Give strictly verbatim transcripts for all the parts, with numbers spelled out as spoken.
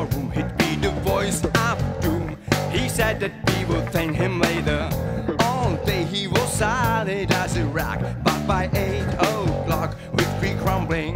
storeroom, he'd be the voice of doom. He said that we would thank him later. All day he was solid as a rock, but by eight o'clock we'd be crumbling.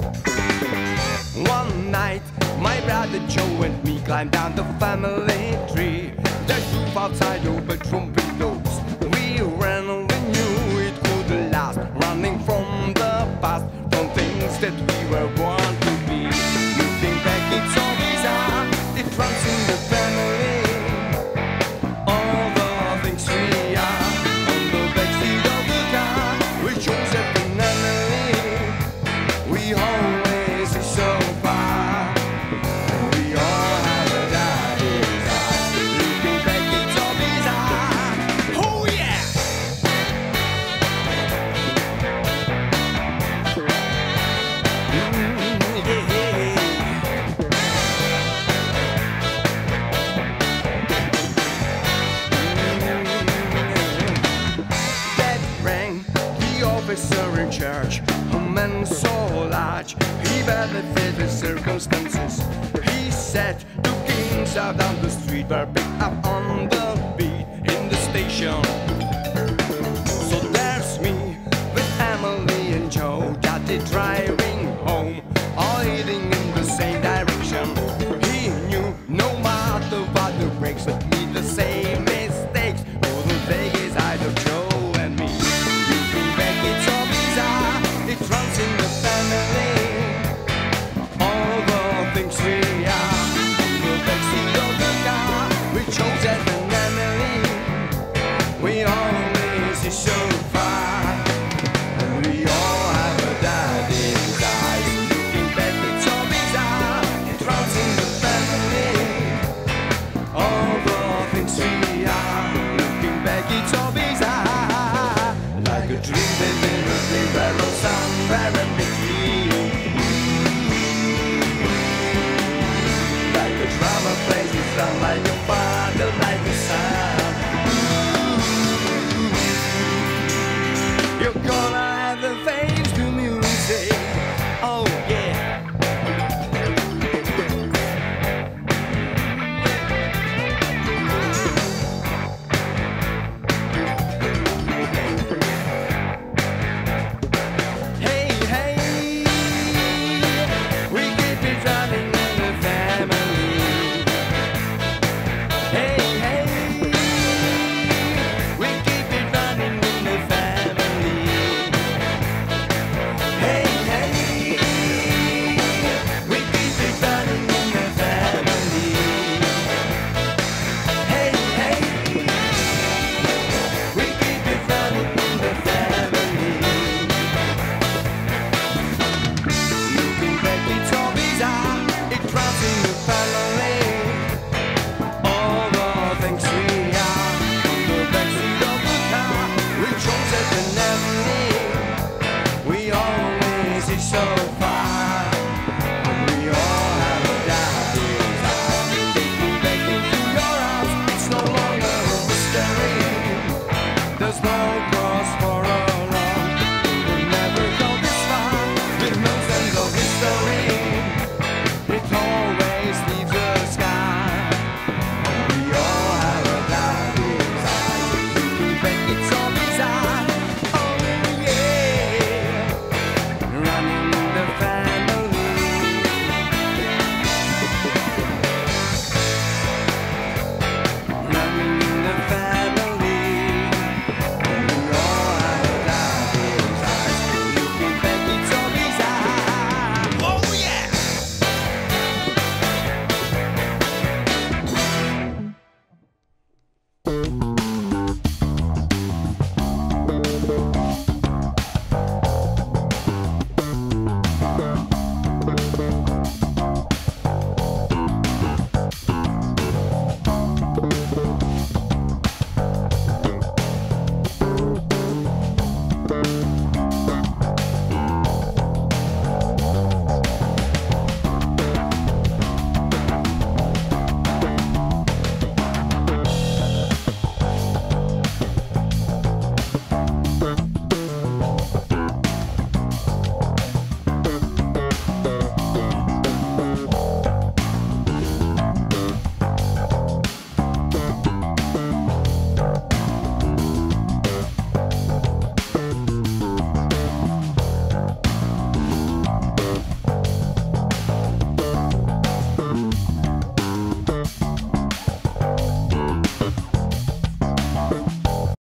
One night, my brother Joe and me climbed down the family tree. The roof outside open from windows. We ran and we knew it couldn't last, running from the past, from things that we were born to be. Looking back, it's all bizarre. It runs in the family. All the things we are on the backseat of the car. We chose that finale. We always see so far. We all have a die inside. Looking back, it's all bizarre. Oh yeah! That rang the officer in charge, a man so large, he barely fit the circumstances. He said two kings out down the street were picked up on the beat in the station. So there's me with Emily and Joe, that they driving home, all heading in the same direction. He knew no matter what the brakes would meet the same mistakes. Wouldn't take his eyes of Joe and me. Looking back, it's all bizarre. It runs in the family. All the things we are in the backseat of the car. We chose as an enemy. We always see so far. And we all have a dad inside. Looking back, it's all bizarre. It runs in the family. All the things we are. Looking back, it's all bizarre. Like a dream that never came barrel somewhere in between. Like a drama plays its song, like a father, like a son. You're gonna have the face to music. Oh yeah. Hey, hey, we keep it running in the family. Hey, hey, we keep it running in the family. Hey, hey, we keep it running in the family. Hey, hey, we keep it running in the family. Looking back, it's all bizarre. It runs in the family.